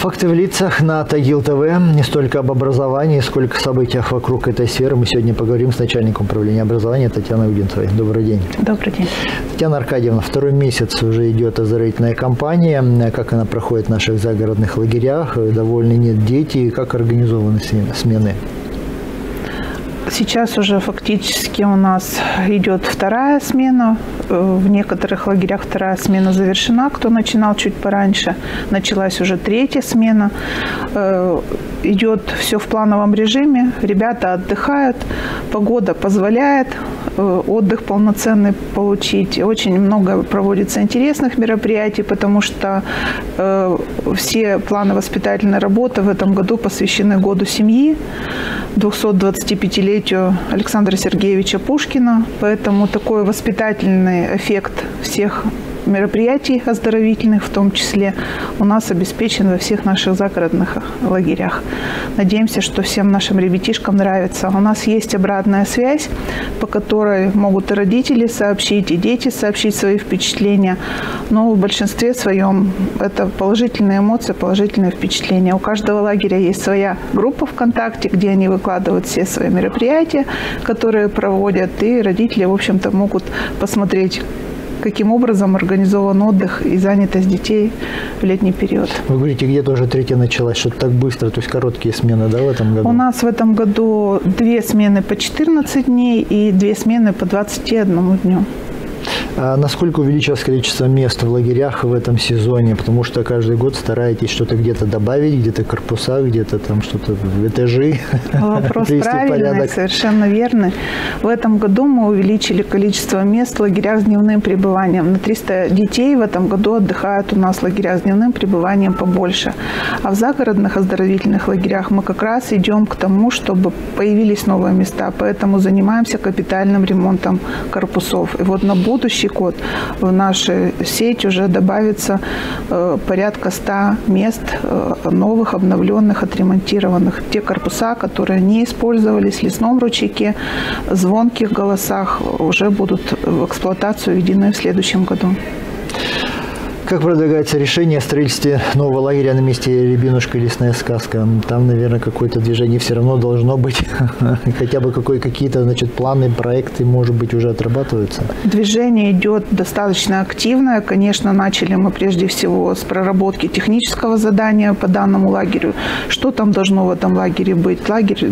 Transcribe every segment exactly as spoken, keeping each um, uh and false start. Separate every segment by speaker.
Speaker 1: Факты в лицах на Тагил ТВ. Не столько об образовании, сколько о событиях вокруг этой сферы. Мы сегодня поговорим с начальником управления образования Татьяной Удинцевой. Добрый день.
Speaker 2: Добрый день.
Speaker 1: Татьяна Аркадьевна, второй месяц уже идет оздоровительная кампания. Как она проходит в наших загородных лагерях? Довольны нет дети? Как организованы смены?
Speaker 2: Сейчас уже фактически у нас идет вторая смена. В некоторых лагерях вторая смена завершена. Кто начинал чуть пораньше, началась уже третья смена. Идет все в плановом режиме. Ребята отдыхают. Погода позволяет отдых полноценный получить. Очень много проводится интересных мероприятий, потому что все планы воспитательной работы в этом году посвящены году семьи, двухсотдвадцатипятилетию Александра Сергеевича Пушкина. Поэтому такой воспитательный эффект всех мероприятий оздоровительных, в том числе, у нас обеспечен во всех наших загородных лагерях. Надеемся, что всем нашим ребятишкам нравится. У нас есть обратная связь, по которой могут и родители сообщить, и дети сообщить свои впечатления. Но в большинстве своем это положительные эмоции, положительные впечатления. У каждого лагеря есть своя группа ВКонтакте, где они выкладывают все свои мероприятия, которые проводят, и родители, в общем-то, могут посмотреть, каким образом организован отдых и занятость детей в летний период.
Speaker 1: Вы говорите, где-то уже третья началась, что-то так быстро, то есть короткие смены, да, в этом году?
Speaker 2: У нас в этом году две смены по четырнадцать дней и две смены по двадцати одному дню.
Speaker 1: А насколько увеличилось количество мест в лагерях в этом сезоне? Потому что каждый год стараетесь что-то где-то добавить, где-то корпуса, где-то там что-то в этажи.
Speaker 2: Вопрос правильный, совершенно верный. В этом году мы увеличили количество мест в лагерях с дневным пребыванием. На триста детей в этом году отдыхают у нас в лагерях с дневным пребыванием побольше. А в загородных оздоровительных лагерях мы как раз идем к тому, чтобы появились новые места. Поэтому занимаемся капитальным ремонтом корпусов. И вот на будущий год в нашу сеть уже добавится э, порядка ста мест э, новых, обновленных, отремонтированных. Те корпуса, которые не использовались в лесном ручейке, звонких голосах, уже будут в эксплуатацию введены в следующем году.
Speaker 1: Как продвигается решение о строительстве нового лагеря на месте Рябинушка и Лесная сказка? Там, наверное, какое-то движение все равно должно быть. Хотя бы какие-то, значит, планы, проекты, может быть, уже отрабатываются? Движение
Speaker 2: идет достаточно активное. Конечно, начали мы прежде всего с проработки технического задания по данному лагерю. Что там должно в этом лагере быть? Лагерь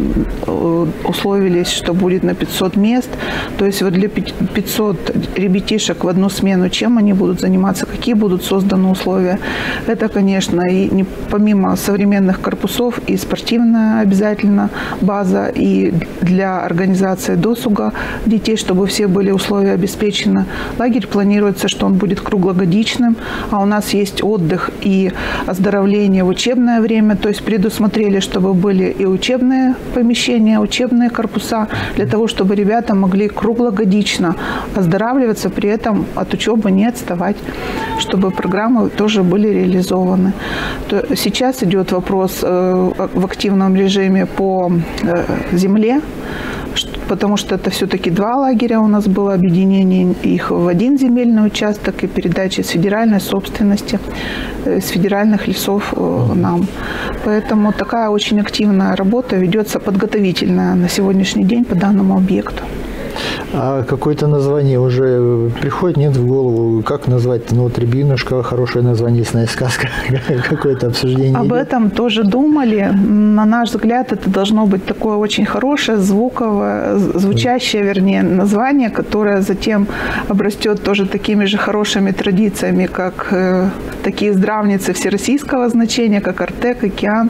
Speaker 2: условились, что будет на пятьсот мест. То есть вот для пятисот ребятишек в одну смену чем они будут заниматься? Какие будут созданы условия? Это, конечно, и не, помимо современных корпусов, и спортивная обязательно база, и для организации досуга детей, чтобы все были условия обеспечены. Лагерь планируется, что он будет круглогодичным, а у нас есть отдых и оздоровление в учебное время, то есть предусмотрели, чтобы были и учебные помещения, учебные корпуса, для того, чтобы ребята могли круглогодично оздоравливаться, при этом от учебы не отставать, чтобы программы тоже были реализованы. То сейчас идет вопрос э, в активном режиме по э, земле, потому что это все-таки два лагеря у нас было, объединение их в один земельный участок и передача с федеральной собственности, э, с федеральных лесов э, нам. Поэтому такая очень активная работа ведется, подготовительная на сегодняшний день по данному объекту.
Speaker 1: А какое-то название уже приходит, нет, в голову? Как назвать? Ну, вот Рябинушка, хорошее название, Лесная сказка. Какое-то обсуждение
Speaker 2: Об
Speaker 1: идет?
Speaker 2: этом тоже думали. На наш взгляд, это должно быть такое очень хорошее, звуковое, звучащее, вернее, название, которое затем обрастет тоже такими же хорошими традициями, как э, такие здравницы всероссийского значения, как Артек, Океан.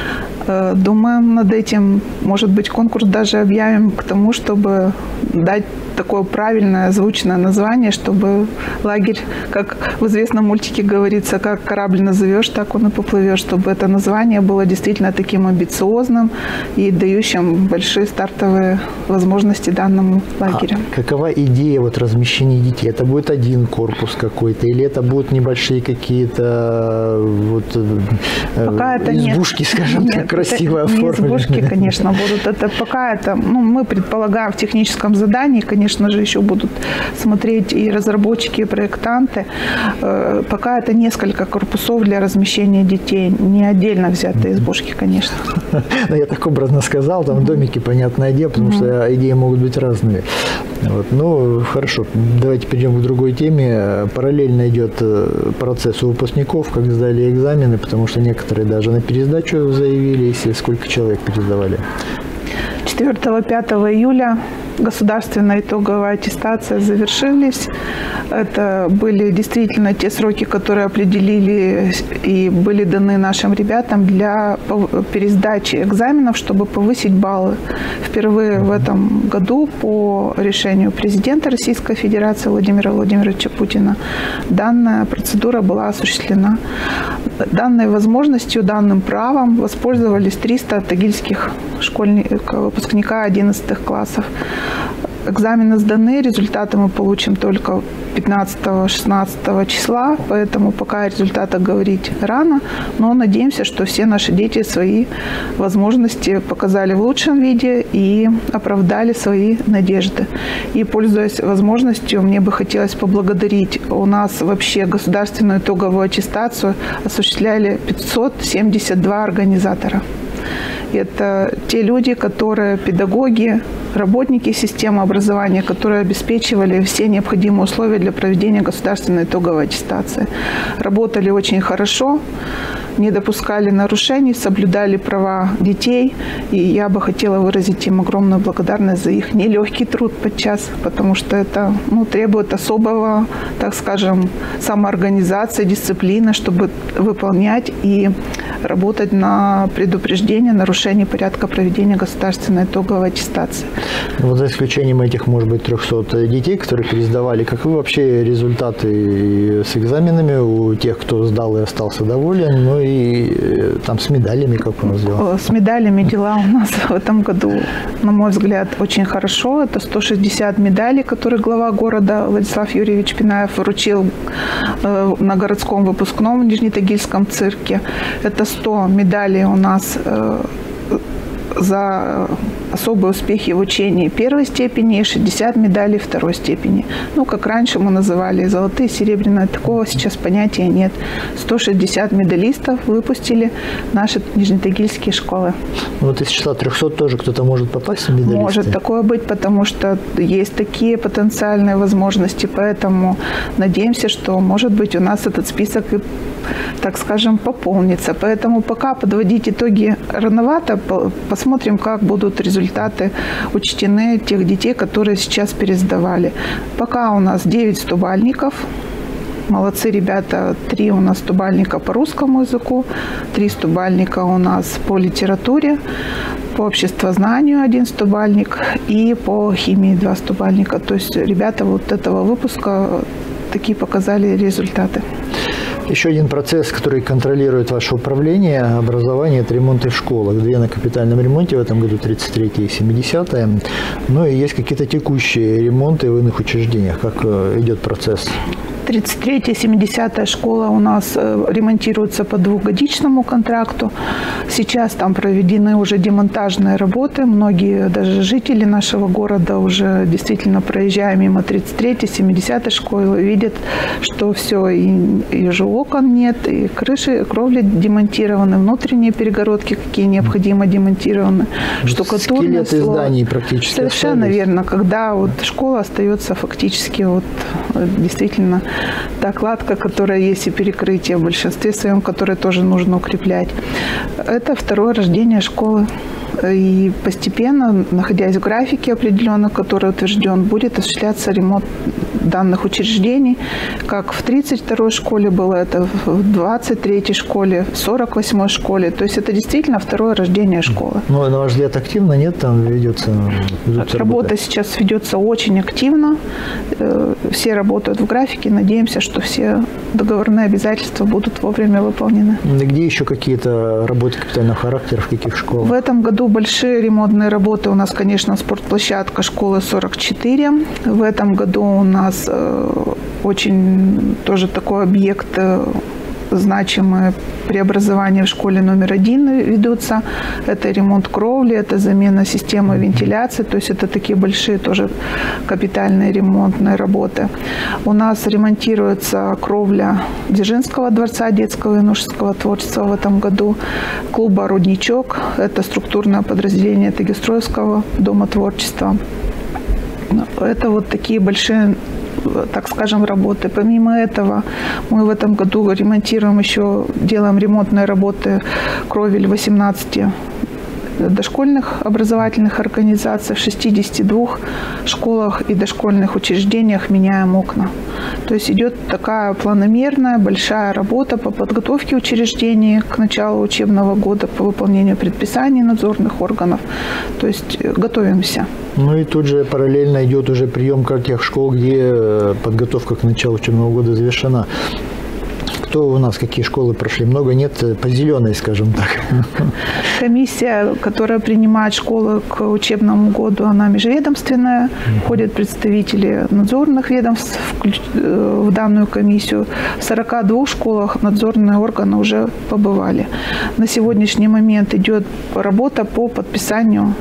Speaker 2: Думаем над этим. Может быть, конкурс даже объявим к тому, чтобы дать такое правильное, звучное название, чтобы лагерь, как в известном мультике говорится, как корабль назовешь, так он и поплывешь, чтобы это название было действительно таким амбициозным и дающим большие стартовые возможности данному лагерю.
Speaker 1: А какова идея вот размещения детей? Это будет один корпус какой-то или это будут небольшие какие-то вот,
Speaker 2: Пока это
Speaker 1: избушки,
Speaker 2: нет.
Speaker 1: скажем
Speaker 2: нет,
Speaker 1: так? красиво
Speaker 2: это
Speaker 1: оформлены.
Speaker 2: Не избушки, конечно, будут. Это пока это, ну, мы предполагаем в техническом задании, конечно же, еще будут смотреть и разработчики, и проектанты. Пока это несколько корпусов для размещения детей, не отдельно взятые избушки, конечно.
Speaker 1: Ну, я так образно сказал, там домики, понятное дело, потому mm-hmm. что идеи могут быть разные. Вот. Ну, хорошо, давайте перейдем к другой теме. Параллельно идет процесс у выпускников, как сдали экзамены, потому что некоторые даже на пересдачу заявились. Сколько человек пересдавали?
Speaker 2: четвёртого-пятого июля государственная итоговая аттестация завершились. Это были действительно те сроки, которые определили и были даны нашим ребятам для пересдачи экзаменов, чтобы повысить баллы. Впервые в этом году по решению президента Российской Федерации Владимира Владимировича Путина данная процедура была осуществлена. Данной возможностью, данным правом воспользовались триста тагильских школьников, выпускника одиннадцатых классов. Экзамены сданы, результаты мы получим только пятнадцатого-шестнадцатого числа, поэтому пока о результатах говорить рано, но надеемся, что все наши дети свои возможности показали в лучшем виде и оправдали свои надежды. И, пользуясь возможностью, мне бы хотелось поблагодарить. У нас вообще государственную итоговую аттестацию осуществляли пятьсот семьдесят два организатора. Это те люди, которые педагоги, работники системы образования, которые обеспечивали все необходимые условия для проведения государственной итоговой аттестации. Работали очень хорошо, не допускали нарушений, соблюдали права детей. И я бы хотела выразить им огромную благодарность за их нелегкий труд подчас, потому что это ну, требует особого, так скажем, самоорганизации, дисциплины, чтобы выполнять и работать на предупреждение нарушений порядка проведения государственной итоговой аттестации.
Speaker 1: Вот за исключением этих, может быть, трехсот детей, которые пересдавали, каковы вообще результаты с экзаменами у тех, кто сдал и остался доволен, ну и там с медалями, как у нас дела?
Speaker 2: С медалями дела у нас в этом году, на мой взгляд, очень хорошо. Это сто шестьдесят медалей, которые глава города Владислав Юрьевич Пинаев вручил на городском выпускном Нижнетагильском цирке. Это сто медалей у нас за особые успехи в учении первой степени и шестьдесят медалей второй степени. Ну, как раньше мы называли золотые, серебряные, такого сейчас понятия нет. сто шестьдесят медалистов выпустили наши нижнетагильские школы.
Speaker 1: Вот из числа трехсот тоже кто-то может попасть в медалисты?
Speaker 2: Может такое быть, потому что есть такие потенциальные возможности, поэтому надеемся, что, может быть, у нас этот список и, так скажем, пополнится. Поэтому пока подводить итоги рановато, посмотрим, как будут результаты. Результаты учтены тех детей, которые сейчас пересдавали. Пока у нас девять стобальников. Молодцы ребята. Три у нас стобальника по русскому языку, три стобальника у нас по литературе, по обществознанию один стобальник и по химии два стобальника. То есть ребята вот этого выпуска такие показали результаты.
Speaker 1: Еще один процесс, который контролирует ваше управление, образование, это ремонты в школах. Две на капитальном ремонте в этом году, тридцать третья и семидесятая. Ну и есть какие-то текущие ремонты в иных учреждениях. Как идет процесс?
Speaker 2: тридцать третья, семидесятая школа у нас ремонтируется по двухгодичному контракту. Сейчас там проведены уже демонтажные работы. Многие даже жители нашего города уже действительно, проезжая мимо тридцать третьей, семидесятой школы, видят, что все, и, и же окон нет, и крыши, кровли демонтированы, внутренние перегородки, какие необходимо, демонтированы, штукатурные
Speaker 1: скелеты зданий практически
Speaker 2: совершенно
Speaker 1: остались.
Speaker 2: Верно, когда вот школа остается фактически вот действительно та кладка, которая есть, и перекрытие в большинстве своем, которое тоже нужно укреплять. Это второе рождение школы. И постепенно, находясь в графике определенном, который утвержден, будет осуществляться ремонт данных учреждений, как в тридцать второй школе было, это в двадцать третьей школе, в сорок восьмой школе. То есть это действительно второе рождение школы.
Speaker 1: Ну, на ваш взгляд, активно, нет? Там ведется...
Speaker 2: Работа работа сейчас ведется очень активно. Все работают в графике. Надеемся, что все договорные обязательства будут вовремя выполнены.
Speaker 1: Где еще какие-то работы капитального характера, в каких школах?
Speaker 2: В этом году большие ремонтные работы. У нас, конечно, спортплощадка школы сорок четыре. В этом году у нас э, очень тоже такой объект э, значимые преобразования в школе номер один ведутся. Это ремонт кровли, это замена системы вентиляции, то есть это такие большие тоже капитальные ремонтные работы. У нас ремонтируется кровля Дзержинского дворца детского и юношеского творчества в этом году, клуба «Рудничок», это структурное подразделение Тагистроевского дома творчества. Это вот такие большие, так скажем, работы. Помимо этого, мы в этом году ремонтируем еще, делаем ремонтные работы кровель восемнадцати дошкольных образовательных организаций, в шестидесяти двух школах и дошкольных учреждениях меняем окна. То есть идет такая планомерная, большая работа по подготовке учреждений к началу учебного года, по выполнению предписаний надзорных органов. То есть готовимся.
Speaker 1: Ну и тут же параллельно идет уже прием как тех школ, где подготовка к началу учебного года завершена. Кто у нас, какие школы прошли? Много нет, по зеленой, скажем так.
Speaker 2: Комиссия, которая принимает школы к учебному году, она межведомственная. Входят представители надзорных ведомств в данную комиссию. В сорока двух школах надзорные органы уже побывали. На сегодняшний момент идет работа по подписанию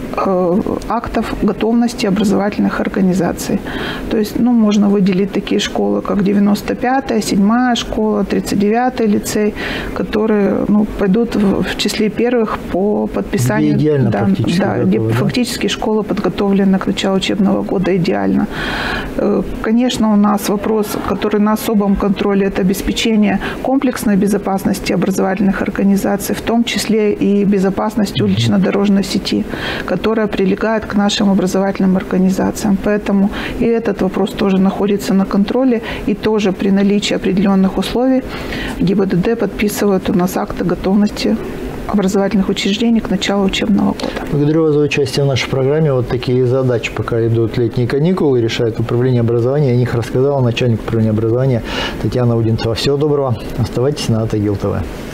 Speaker 2: актов готовности образовательных организаций. То есть, ну, можно выделить такие школы, как девяносто пятая, седьмая школа, тридцать девятый лицей, которые, ну, пойдут в числе первых по подписанию.
Speaker 1: Где идеально,
Speaker 2: да,
Speaker 1: фактически,
Speaker 2: да,
Speaker 1: готовы,
Speaker 2: где
Speaker 1: да?
Speaker 2: фактически школа подготовлена к началу учебного года идеально. Конечно, у нас вопрос, который на особом контроле, это обеспечение комплексной безопасности образовательных организаций, в том числе и безопасности улично-дорожной сети, которая прилегает к нашим образовательным организациям. Поэтому и этот вопрос тоже находится на контроле, и тоже при наличии определенных условий ГИБДД подписывает у нас акты готовности образовательных учреждений к началу учебного года.
Speaker 1: Благодарю вас за участие в нашей программе. Вот такие задачи, пока идут летние каникулы, решает управление образования. О них рассказала начальник управления образования Татьяна Удинцева. Всего доброго. Оставайтесь на Тагил ТВ.